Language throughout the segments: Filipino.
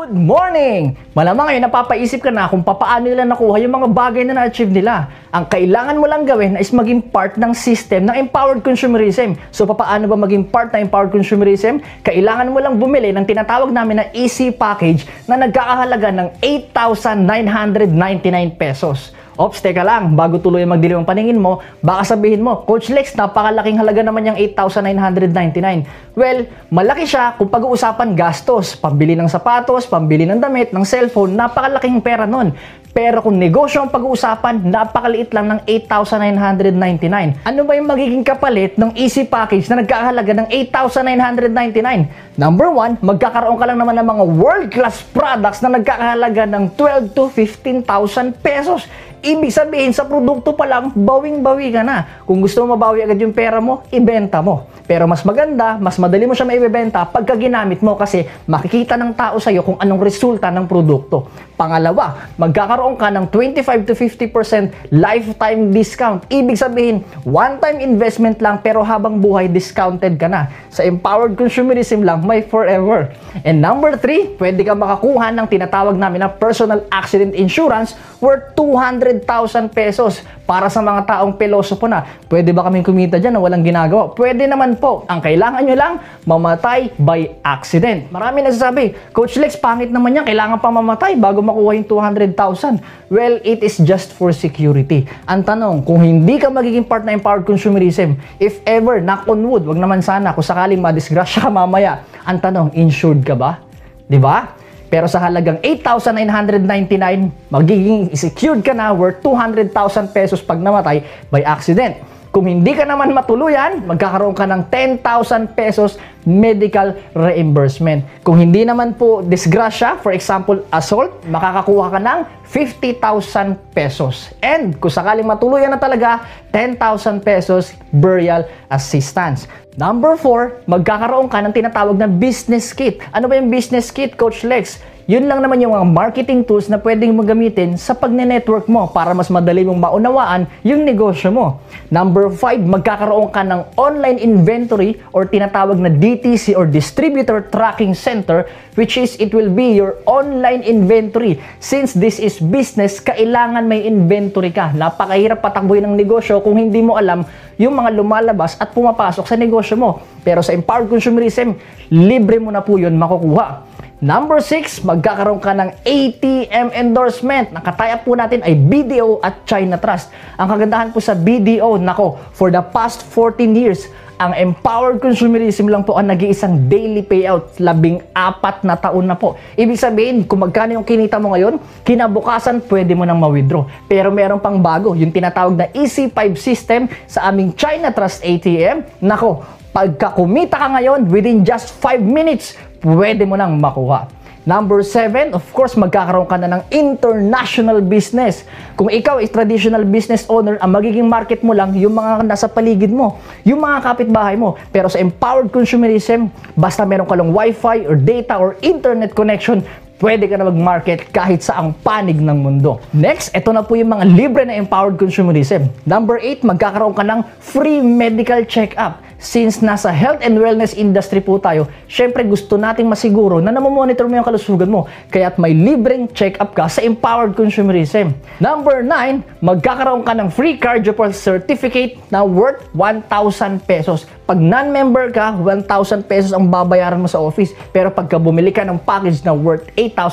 Good morning! Malamang ngayon napapaisip ka na kung paano nila nakuha yung mga bagay na na-achieve nila. Ang kailangan mo lang gawin is maging part ng system ng empowered consumerism. So paano ba maging part ng empowered consumerism? Kailangan mo lang bumili ng tinatawag namin na easy package na nagkakahalaga ng 8,999 pesos. Ops, teka lang, bago tuloy magdilim ang paningin mo, baka sabihin mo, Coach Lex, napakalaking halaga naman yung 8,999. Well, malaki siya kung pag-uusapan gastos, pambili ng sapatos, pambili ng damit, ng cellphone, napakalaking pera nun. Pero kung negosyo ang pag-uusapan, napakaliit lang ng 8,999. Ano ba yung magiging kapalit ng easy package na nagkakahalaga ng 8,999? Number 1, magkakaroon ka lang naman ng mga world-class products na nagkakahalaga ng 12 to 15,000 pesos. Ibig sabihin, sa produkto pa lang, bawing-bawi ka na. Kung gusto mo mabawi agad yung pera mo, ibenta mo. Pero mas maganda, mas madali mo siya maibebenta pagka ginamit mo kasi makikita ng tao sa'yo kung anong resulta ng produkto. Pangalawa, magkakaroon ka ng 25 to 50% lifetime discount. Ibig sabihin, one-time investment lang pero habang buhay, discounted ka na. Sa empowered consumerism lang, may forever. And number 3, pwede ka makakuha ng tinatawag namin na personal accident insurance worth 200,000 pesos para sa mga taong pilosopo na. Pwede ba kaming kumita dyan na walang ginagawa? Pwede naman po. Ang kailangan nyo lang, mamatay by accident. Marami nagsasabi, Coach Lex, pangit naman yan, kailangan pa mamatay bago makuha yung 200,000. Well, it is just for security. Ang tanong, kung hindi ka magiging part na empowered consumerism, if ever, knock on wood, wag naman sana, kung sakaling madisgrasya ka mamaya, ang tanong, insured ka ba? Diba? Pero sa halagang 8,999, magiging secured ka na worth 200,000 pesos pag namatay by accident. Kung hindi ka naman matuluyan, magkakaroon ka ng 10,000 pesos medical reimbursement. Kung hindi naman po disgrasya, for example, assault, makakakuha ka ng 50,000 pesos. And kung sakaling matuluyan na talaga, 10,000 pesos burial assistance. Number 4, magkakaroon ka ng tinatawag na business kit. Ano ba yung business kit, Coach Lex? Yun lang naman yung mga marketing tools na pwedeng mo gamitin sa pagne-network mo para mas madali mong maunawaan yung negosyo mo. Number 5, magkakaroon ka ng online inventory or tinatawag na DTC or Distributor Tracking Center, which is it will be your online inventory. Since this is business, kailangan may inventory ka. Napakahirap patakbuhin ng negosyo kung hindi mo alam yung mga lumalabas at pumapasok sa negosyo mo. Pero sa empowered consumerism, libre mo na po yun makukuha. Number 6, magkakaroon ka ng ATM endorsement. Nakataya po natin ay BDO at China Trust. Ang kagandahan po sa BDO, nako, for the past 14 years, ang empowered consumerism lang po ang nag-iisang daily payout, 14 na taon na po. Ibig sabihin, kung magkano yung kinita mo ngayon, kinabukasan pwede mo nang ma-withdraw. Pero meron pang bago, yung tinatawag na EC5 system sa aming China Trust ATM. Nako, pagka kumita ka ngayon, within just 5 minutes, pwede mo nang makuha. Number 7, of course, magkakaroon ka na ng international business. Kung ikaw is traditional business owner, ang magiging market mo lang yung mga nasa paligid mo, yung mga kapitbahay mo. Pero sa empowered consumerism, basta meron ka lang wifi or data or internet connection, pwede ka na mag-market kahit saang panig ng mundo. Next, ito na po yung mga libre na empowered consumerism. Number 8, magkakaroon ka ng free medical check-up. Since nasa health and wellness industry po tayo, syempre gusto nating masiguro na namomonitor mo yung kalusugan mo. Kaya't may libreng check-up ka sa empowered consumerism. Number 9, magkakaroon ka ng free CardioPulse certificate na worth 1,000 pesos. Pag non-member ka, 1,000 pesos ang babayaran mo sa office. Pero pagka bumili ka ng package na worth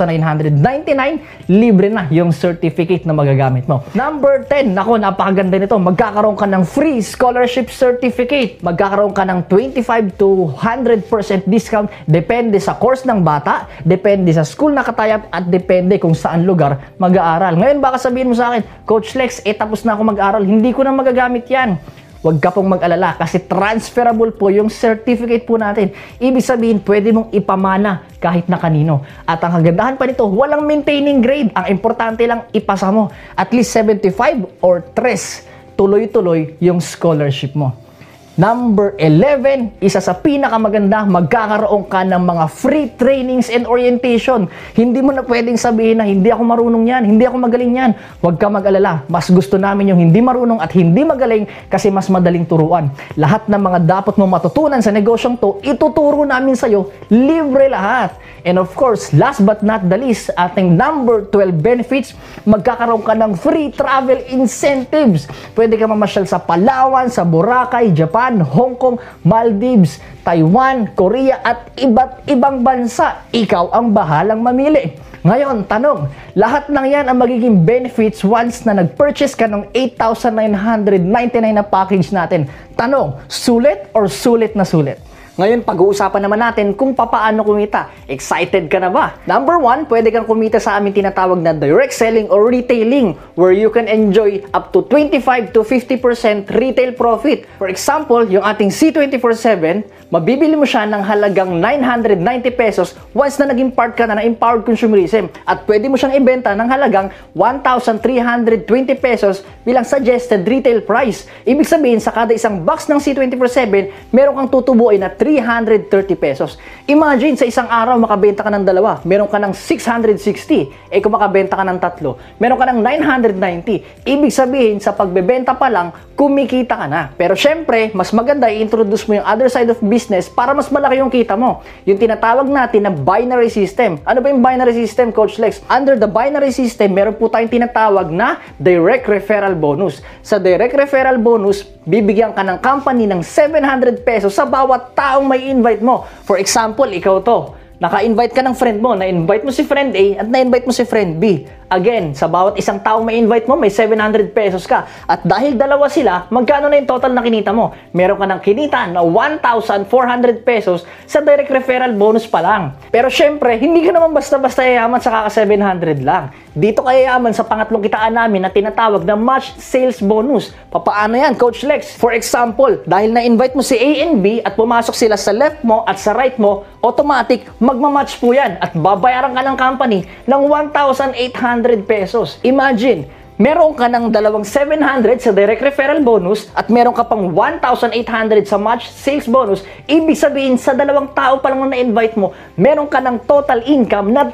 8,999, libre na yung certificate na magagamit mo. Number 10, nako, napakaganda nito. Magkakaroon ka ng free scholarship certificate. Magkakaroon ka ng 25 to 100% discount. Depende sa course ng bata, depende sa school na katayap, at depende kung saan lugar mag-aaral. Ngayon, baka sabihin mo sa akin, Coach Lex, tapos na ako mag-aaral, hindi ko na magagamit yan. Huwag ka pong mag-alala kasi transferable po yung certificate po natin. Ibig sabihin, pwede mong ipamana kahit na kanino. At ang kagandahan pa nito, walang maintaining grade. Ang importante lang, ipasa mo. At least 75 or 3, tuloy-tuloy yung scholarship mo. Number 11, isa sa pinakamaganda, magkakaroon ka ng mga free trainings and orientation. Hindi mo na pwedeng sabihin na hindi ako marunong yan, hindi ako magaling yan. Huwag ka mag-alala. Mas gusto namin yung hindi marunong at hindi magaling kasi mas madaling turuan. Lahat ng mga dapat mo matutunan sa negosyong to, ituturo namin sa'yo, libre lahat. And of course, last but not the least, ating number 12 benefits, magkakaroon ka ng free travel incentives. Pwede ka mamasyal sa Palawan, sa Boracay, Japan, Hong Kong, Maldives, Taiwan, Korea at iba't ibang bansa. Ikaw ang bahalang mamili. Ngayon, tanong, lahat ng yan ang magiging benefits once na nag-purchase ka ng 8,999 na package natin. Tanong, sulit or sulit na sulit? Ngayon, pag-uusapan naman natin kung papaano kumita. Excited ka na ba? Number 1, pwede kang kumita sa aming tinatawag na direct selling or retailing where you can enjoy up to 25 to 50% retail profit. For example, yung ating C24/7, mabibili mo siya ng halagang 990 pesos once na naging part ka na ng empowered consumerism. At pwede mo siyang ibenta ng halagang 1,320 pesos bilang suggested retail price. Ibig sabihin, sa kada isang box ng C24/7, meron kang tutubuin na 330 pesos. Imagine, sa isang araw makabenta ka ng dalawa, meron ka ng 660. Eh kung makabenta ka ng tatlo, meron ka ng 990. Ibig sabihin, sa pagbebenta pa lang, kumikita ka na. Pero syempre, mas maganda i-introduce mo yung other side of business para mas malaki yung kita mo. Yung tinatawag natin na binary system. Ano ba yung binary system, Coach Lex? Under the binary system, meron po tayong tinatawag na direct referral bonus. Sa direct referral bonus, bibigyan ka ng company ng 700 pesos sa bawat taong may invite mo. For example, ikaw to. Naka-invite ka ng friend mo, na-invite mo si friend A at na-invite mo si friend B. Again, sa bawat isang taong may invite mo, may 700 pesos ka. At dahil dalawa sila, magkano na yung total na kinita mo? Meron ka ng kinita na 1,400 pesos sa direct referral bonus pa lang. Pero syempre, hindi ka naman basta-basta yayaman sa kaka 700 lang. Dito ka yayaman sa pangatlong kitaan namin na tinatawag na match sales bonus. Papaano yan, Coach Lex? For example, dahil na-invite mo si A and B at pumasok sila sa left mo at sa right mo, automatic, magmamatch po yan at babayaran ka ng company ng 1,800 pesos. Imagine, meron ka ng dalawang 700 sa direct referral bonus at meron ka pang 1,800 sa match sales bonus. Ibig sabihin, sa dalawang tao pa lang na na-invite mo, meron ka ng total income na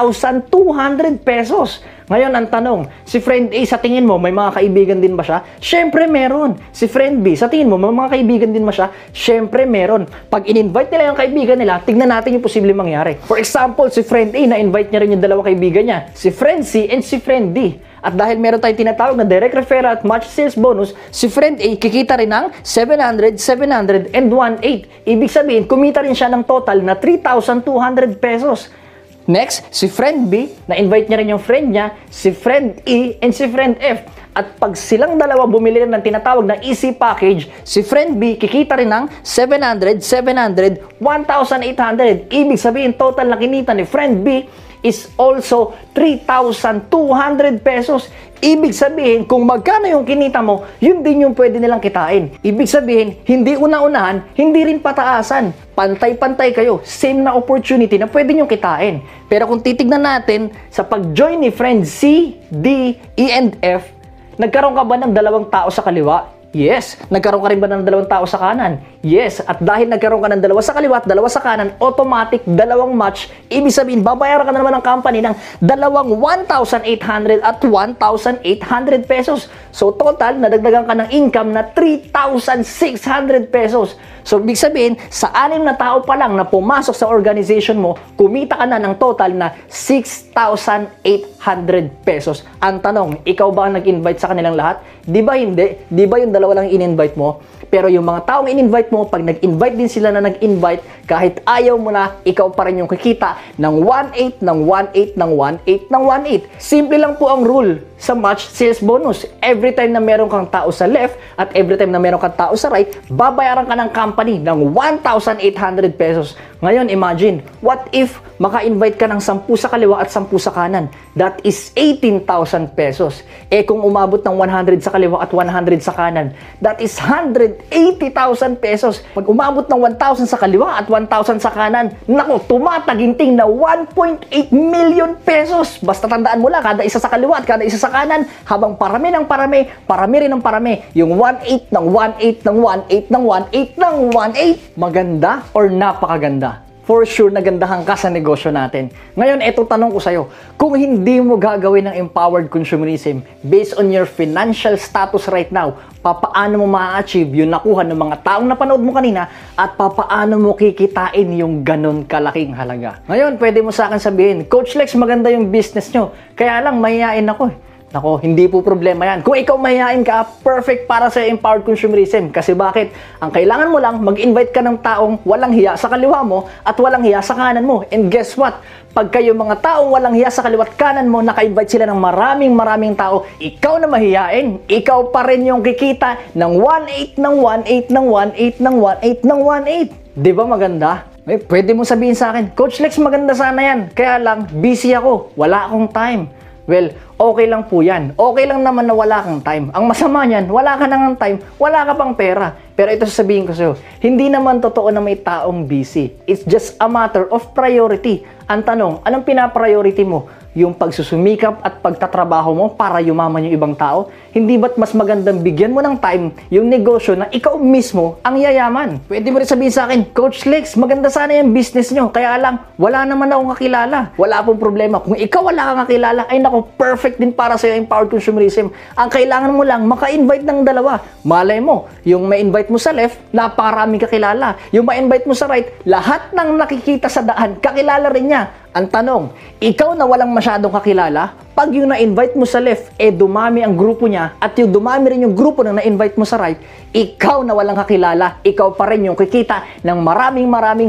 3,200 pesos. Ngayon, ang tanong, si friend A, sa tingin mo, may mga kaibigan din ba siya? Syempre meron. Si friend B, sa tingin mo, may mga kaibigan din ba siya? Syempre meron. Pag in-invite nila yung kaibigan nila, tignan natin yung posibleng mangyari. For example, si friend A, na-invite niya rin yung dalawa kaibigan niya, si friend C and si friend D. At dahil meron tayong tinatawag na direct referral at match sales bonus, si friend A kikita rin ng 700, 700, and 1,800. Ibig sabihin, kumita rin siya ng total na 3,200 pesos. Next, si friend B, na-invite niya rin yung friend niya, si friend E, and si friend F. At pag silang dalawa bumili rin ng tinatawag na easy package, si friend B kikita rin ng 700, 700, 1,800. Ibig sabihin, total na kinita ni friend B is also 3,200 pesos. Ibig sabihin, kung magkano yung kinita mo, yun din yung pwede nilang kitain. Ibig sabihin, hindi una-unahan, hindi rin pataasan. Pantay-pantay kayo, same na opportunity na pwede nyong kitain. Pero kung titignan natin, sa pag-join ni friend C, D, E, and F, nagkaroon ka ba ng dalawang tao sa kaliwa? Yes. Nagkaroon ka rin ba ng dalawang tao sa kanan? Yes. At dahil nagkaroon ka ng dalawa sa kaliwa at dalawa sa kanan, automatic dalawang match. Ibig sabihin, babayaran ka na naman ng company ng dalawang 1,800 at 1,800 pesos. So total, nadagdagan ka ng income na 3,600 pesos. So ibig sabihin, sa 6 na tao pa lang na pumasok sa organization mo, kumita ka na ng total na 6,800 pesos. Ang tanong, ikaw ba ang nag-invite sa kanilang lahat? Di ba hindi? Di ba yung dalawa lang in-invite mo? Pero yung mga taong in-invite mo, pag nag-invite din sila na nag-invite, kahit ayaw mo na, ikaw pa rin yung kikita ng 1,800, ng 1,800, ng 1,800, ng 1,800. Simple lang po ang rule sa match sales bonus. Every time na meron kang tao sa left at every time na meron kang tao sa right, babayaran ka ng company ng 1,800 pesos. Ngayon, imagine, what if maka-invite ka ng 10 sa kaliwa at 10 sa kanan? that is 18,000 pesos. Eh kung umabot ng 100 sa kaliwa at 100 sa kanan, that is 180,000 pesos. Pag umabot ng 1,000 sa kaliwa at 1,000 sa kanan, nako, tumataginting na 1.8 million pesos. Basta tandaan mo lang, kada isa sa kaliwa at kada isa sa kanan, habang parami ng parami, parami rin ng parami, yung 1.8 ng 1.8 ng 1.8 ng 1.8 ng 1.8. Maganda or napakaganda? For sure, nagandahan ka sa negosyo natin. Ngayon, eto tanong ko sa'yo. Kung hindi mo gagawin ng empowered consumerism based on your financial status right now, papaano mo ma-achieve yung nakuha ng mga taong napanood mo kanina at papaano mo kikitain yung ganun kalaking halaga? Ngayon, pwede mo sa akin sabihin, Coach Lex, maganda yung business nyo. Kaya lang, mahihain ako eh. Nako, hindi po problema yan. Kung ikaw mahihain ka, perfect para sa empowered consumerism. Kasi bakit? Ang kailangan mo lang, mag-invite ka ng taong walang hiya sa kaliwa mo at walang hiya sa kanan mo. And guess what? Pag kayo mga taong walang hiya sa kaliwa at kanan mo, naka-invite sila ng maraming tao, ikaw na mahihain, ikaw pa rin yung kikita ng 1.8 ng 1.8 ng 1.8 ng 1.8 ng 1.8. Di ba maganda? Eh, pwede mo sabihin sa akin, Coach Lex, maganda sana yan. Kaya lang, busy ako. Wala akong time. Well, okay lang po yan. Okay lang naman na wala kang time. Ang masama niyan, wala ka nang time, wala ka pang pera. Pero ito sasabihin ko sa'yo, hindi naman totoo na may taong busy. It's just a matter of priority. Ang tanong, anong pinapriority mo? Yung pagsusumikap at pagtatrabaho mo para yumaman yung ibang tao? Hindi ba't mas magandang bigyan mo ng time yung negosyo na ikaw mismo ang yayaman? Pwede mo rin sabihin sa akin, Coach Lex, maganda sana yung business nyo. Kaya lang, wala naman akong kakilala. Wala pong problema. Kung ikaw wala kang kakilala, ay nako, perfect din para sa'yo empowered consumerism. Ang kailangan mo lang, maka-invite ng dalawa. Malay mo, yung ma-invite mo sa left, napakaraming kakilala. Yung ma-invite mo sa right, lahat ng nakikita sa daan, kakilala rin niya. Ang tanong, ikaw na walang masyadong kakilala, pag yung na-invite mo sa left, dumami ang grupo niya at yung dumami rin yung grupo na na-invite mo sa right, ikaw na walang kakilala, ikaw pa rin yung kikita ng maraming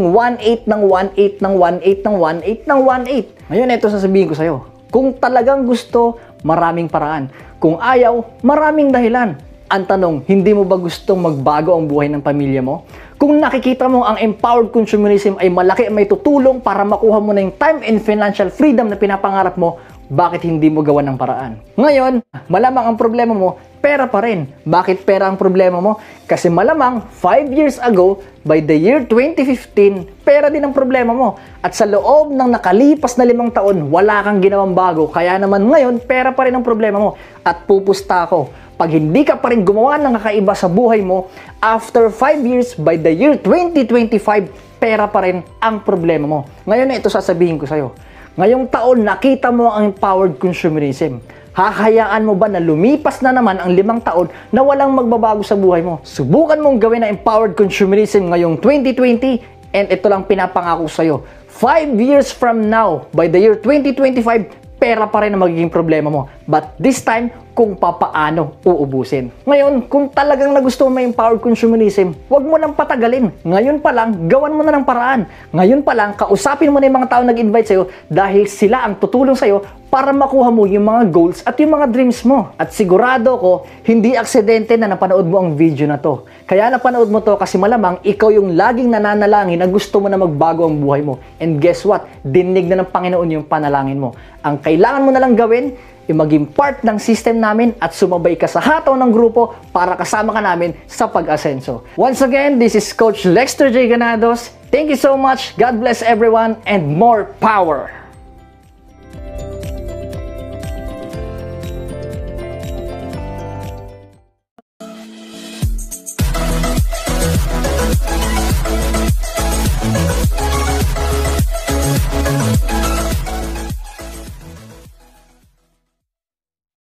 1.8 ng 1.8 ng 1.8 ng 1.8 ng 1.8. Ngayon, ito sasabihin ko sa'yo. Kung talagang gusto, maraming paraan. Kung ayaw, maraming dahilan. Ang tanong, hindi mo ba gustong magbago ang buhay ng pamilya mo? Kung nakikita mo ang empowered consumerism ay malaki may tutulong para makuha mo na yung time and financial freedom na pinapangarap mo, bakit hindi mo gawa ng paraan? Ngayon, malamang ang problema mo, pera pa rin. Bakit pera ang problema mo? Kasi malamang 5 years ago, by the year 2015, pera din ang problema mo. At sa loob ng nakalipas na 5 taon, wala kang ginawang bago. Kaya naman ngayon, pera pa rin ang problema mo. At pupusta ako. Pag hindi ka pa rin gumawa ng kakaiba sa buhay mo, after 5 years, by the year 2025, pera pa rin ang problema mo. Ngayon, ito sasabihin ko sa'yo. Ngayong taon, nakita mo ang empowered consumerism. Hahayaan mo ba na lumipas na naman ang 5 taon na walang magbabago sa buhay mo? Subukan mong gawin ang empowered consumerism ngayong 2020 and ito lang pinapangako sa'yo. 5 years from now, by the year 2025, pera pa rin ang magiging problema mo. But this time, kung papaano uubusin. Ngayon, kung talagang nagusto mo may empowered consumerism, huwag mo nang patagalin. Ngayon pa lang, gawan mo na ng paraan. Ngayon pa lang, kausapin mo na yung mga tao nag-invite sa'yo dahil sila ang tutulong sa'yo para makuha mo yung mga goals at yung mga dreams mo. At sigurado ko, hindi aksidente na napanood mo ang video na to. Kaya napanood mo to kasi malamang ikaw yung laging nananalangin na gusto mo na magbago ang buhay mo. And guess what? Dinig na ng Panginoon yung panalangin mo. Ang kailangan mo na lang gawin, maging part ng system namin at sumabay ka sa hataw ng grupo para kasama ka namin sa pag-asenso. Once again, this is Coach Lexter J. Ganados. Thank you so much. God bless everyone and more power!